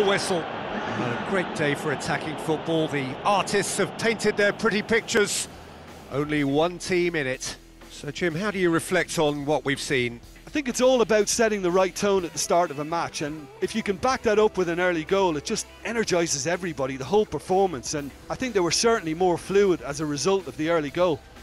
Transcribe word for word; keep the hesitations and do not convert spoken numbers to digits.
whistle. Well, a great day for attacking football. The artists have painted their pretty pictures. Only one team in it. So, Jim, how do you reflect on what we've seen? I think it's all about setting the right tone at the start of a match, and if you can back that up with an early goal, it just energises everybody, the whole performance, and I think they were certainly more fluid as a result of the early goal.